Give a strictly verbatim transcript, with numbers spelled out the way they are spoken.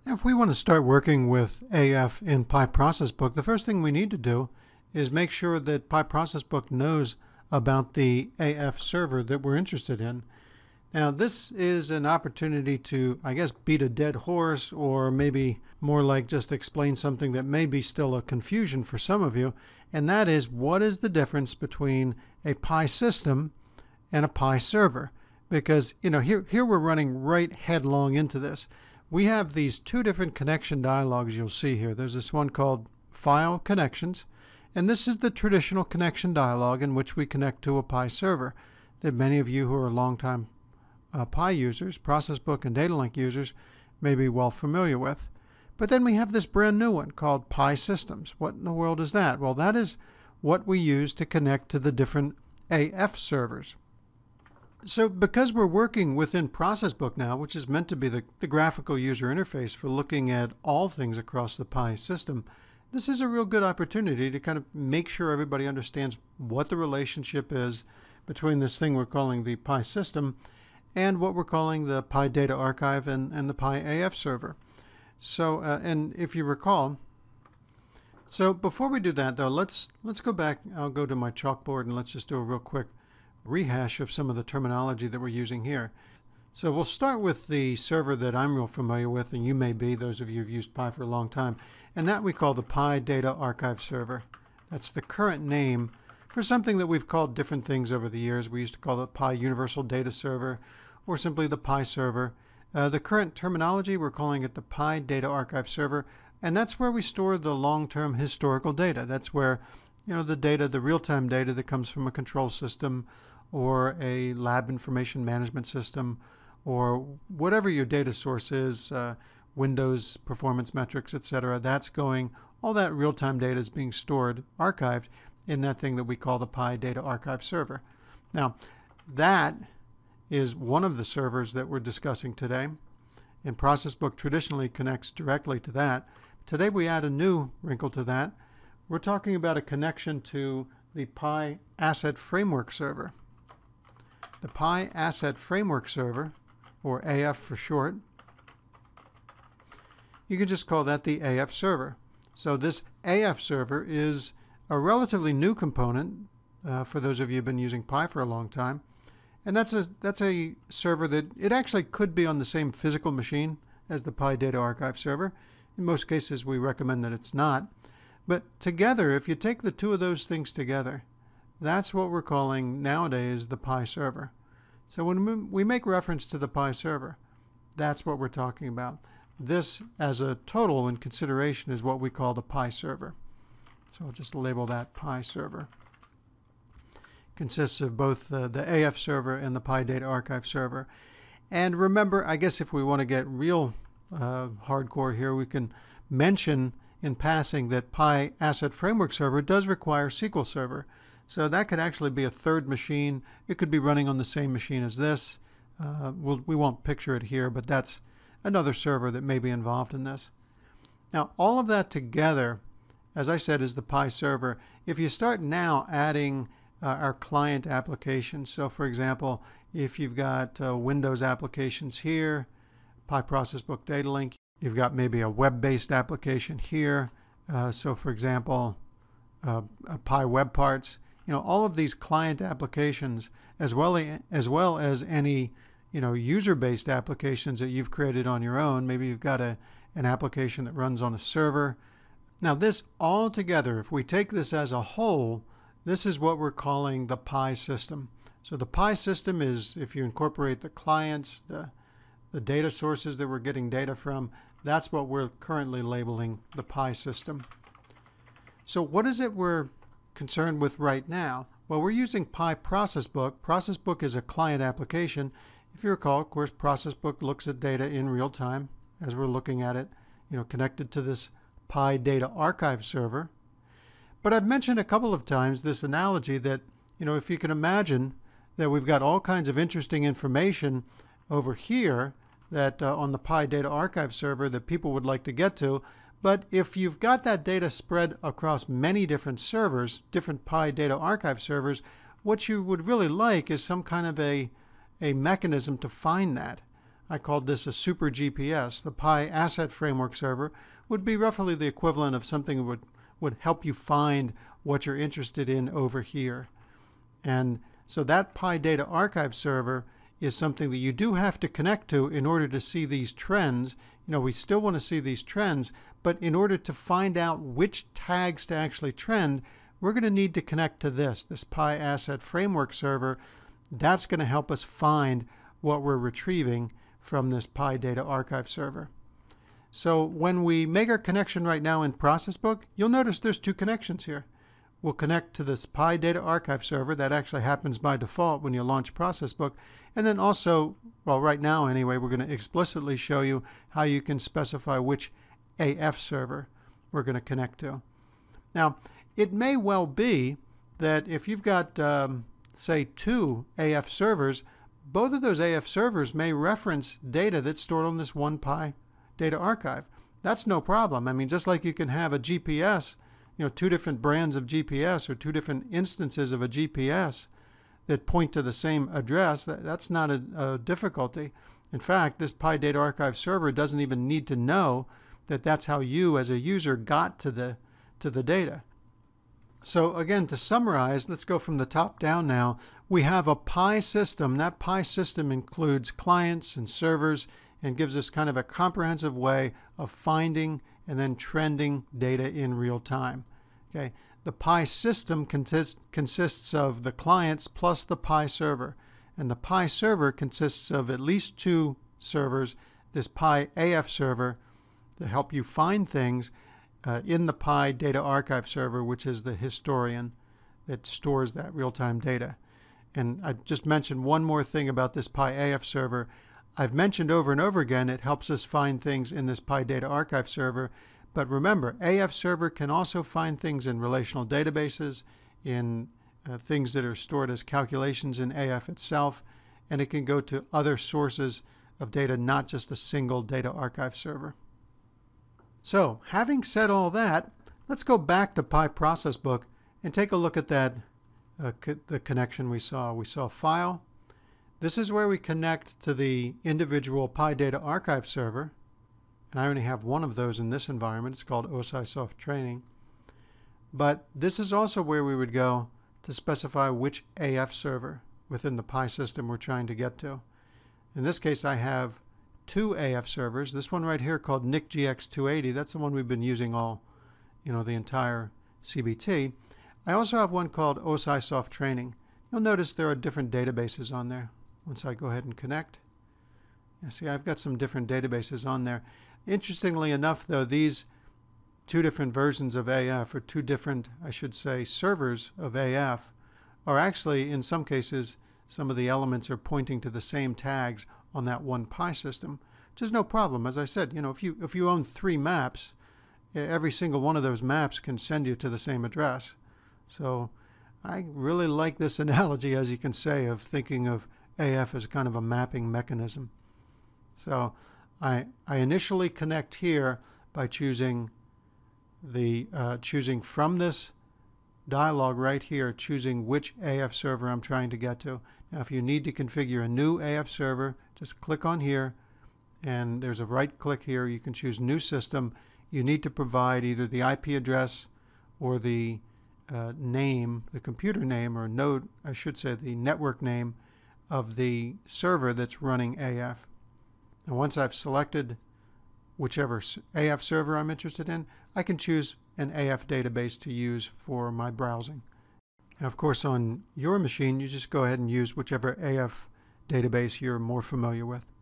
If we want to start working with A F in Pi ProcessBook, the first thing we need to do is make sure that Pi ProcessBook knows about the A F server that we're interested in. Now, this is an opportunity to, I guess, beat a dead horse, or maybe more like just explain something that may be still a confusion for some of you, and that is, what is the difference between a Pi system and a Pi server? Because, you know, here, here we're running right headlong into this. We have these two different connection dialogs you'll see here. There's this one called File Connections, and this is the traditional connection dialog in which we connect to a Pi server that many of you who are longtime uh, Pi users, ProcessBook and DataLink users, may be well familiar with. But then we have this brand new one called Pi Systems. What in the world is that? Well, that is what we use to connect to the different A F servers. So because we're working within ProcessBook now, which is meant to be the, the graphical user interface for looking at all things across the Pi system, this is a real good opportunity to kind of make sure everybody understands what the relationship is between this thing we're calling the Pi system and what we're calling the Pi data archive and, and the Pi A F server. So, uh, and if you recall, so before we do that though, let's, let's go back. I'll go to my chalkboard and let's just do a real quick rehash of some of the terminology that we're using here. So we'll start with the server that I'm real familiar with, and you may be, those of you who've used Pi for a long time, and that we call the Pi Data Archive Server. That's the current name for something that we've called different things over the years. We used to call it Pi Universal Data Server, or simply the Pi Server. Uh, the current terminology, we're calling it the Pi Data Archive Server, and that's where we store the long-term historical data. That's where, you know, the data, the real-time data that comes from a control system, or a lab information management system, or whatever your data source is, uh, Windows performance metrics, et cetera. That's going, all that real-time data is being stored, archived in that thing that we call the Pi Data Archive Server. Now, that is one of the servers that we're discussing today, and ProcessBook traditionally connects directly to that. Today we add a new wrinkle to that. We're talking about a connection to the Pi Asset Framework Server. The Pi Asset Framework Server, or A F for short, you can just call that the A F server. So this A F server is a relatively new component uh, for those of you who've been using Pi for a long time. And that's a, that's a server that it actually could be on the same physical machine as the Pi Data Archive server. In most cases, we recommend that it's not. But together, if you take the two of those things together, that's what we're calling nowadays the Pi server. So when we make reference to the Pi server, that's what we're talking about. This as a total in consideration is what we call the Pi server. So I'll just label that Pi server. It consists of both the, the A F server and the Pi Data Archive server. And remember, I guess if we want to get real uh, hardcore here, we can mention in passing that Pi Asset Framework Server does require S Q L Server. So that could actually be a third machine. It could be running on the same machine as this. Uh, we'll, we won't picture it here, but that's another server that may be involved in this. Now, all of that together, as I said, is the Pi server. If you start now adding uh, our client applications, so for example, if you've got uh, Windows applications here, Pi ProcessBook DataLink, you've got maybe a web-based application here. Uh, so for example, uh, uh, Pi Web Parts. You know, all of these client applications, as well as well as any, you know, user-based applications that you've created on your own. Maybe you've got a an application that runs on a server. Now, this all together, if we take this as a whole, this is what we're calling the Pi system. So the Pi system is, if you incorporate the clients, the the data sources that we're getting data from, that's what we're currently labeling the Pi system. So what is it we're concerned with right now? Well, we're using Pi ProcessBook. ProcessBook is a client application. If you recall, of course, ProcessBook looks at data in real time as we're looking at it, you know, connected to this Pi Data Archive server. But I've mentioned a couple of times this analogy that, you know, if you can imagine that we've got all kinds of interesting information over here that uh, on the Pi Data Archive server that people would like to get to, but if you've got that data spread across many different servers, different Pi Data Archive servers, what you would really like is some kind of a, a mechanism to find that. I called this a super G P S. The P I Asset Framework Server would be roughly the equivalent of something that would, would help you find what you're interested in over here. And so that P I Data Archive Server is something that you do have to connect to in order to see these trends. You know, we still want to see these trends, but in order to find out which tags to actually trend, we're going to need to connect to this, this P I Asset Framework Server. That's going to help us find what we're retrieving from this P I Data Archive Server. So when we make our connection right now in ProcessBook, you'll notice there's two connections here. We'll connect to this P I Data Archive Server. That actually happens by default when you launch ProcessBook. And then also, well, right now anyway, we're going to explicitly show you how you can specify which A F server we're going to connect to. Now, it may well be that if you've got, um, say, two A F servers, both of those A F servers may reference data that's stored on this one P I Data Archive. That's no problem. I mean, just like you can have a G P S, you know, two different brands of G P S or two different instances of a G P S that point to the same address, that, that's not a, a difficulty. In fact, this P I Data Archive Server doesn't even need to know that that's how you as a user got to the, to the data. So again, to summarize, let's go from the top down now. We have a P I system. That P I system includes clients and servers and gives us kind of a comprehensive way of finding and then trending data in real time. Okay, the P I system consists, consists of the clients plus the P I server. And the P I server consists of at least two servers, this P I A F server to help you find things uh, in the P I Data Archive Server, which is the historian that stores that real-time data. And I just mentioned one more thing about this P I A F server. I've mentioned over and over again it helps us find things in this P I Data Archive Server. But remember, A F server can also find things in relational databases, in uh, things that are stored as calculations in A F itself, and it can go to other sources of data, not just a single data archive server. So, having said all that, let's go back to P I ProcessBook and take a look at that uh, co the connection we saw. We saw File. This is where we connect to the individual P I Data Archive Server. And I only have one of those in this environment. It's called OSIsoft Training. But this is also where we would go to specify which A F server within the P I system we're trying to get to. In this case, I have two A F servers. This one right here called N I C G X two eighty. That's the one we've been using all, you know, the entire C B T. I also have one called OSIsoft Training. You'll notice there are different databases on there. Once I go ahead and connect, you see I've got some different databases on there. Interestingly enough, though, these two different versions of A F, or two different, I should say, servers of A F, are actually, in some cases, some of the elements are pointing to the same tags on that one P I system, which is no problem. As I said, you know, if you if you own three maps, every single one of those maps can send you to the same address. So I really like this analogy, as you can say, of thinking of A F as kind of a mapping mechanism. So I, I initially connect here by choosing the uh, choosing from this dialog right here, choosing which A F server I'm trying to get to. Now, if you need to configure a new A F server, just click on here, and there's a right click here. You can choose New System. You need to provide either the I P address or the uh, name, the computer name, or node, I should say, the network name of the server that's running A F. And once I've selected whichever A F server I'm interested in, I can choose an A F database to use for my browsing. Now, of course, on your machine, you just go ahead and use whichever A F database you're more familiar with.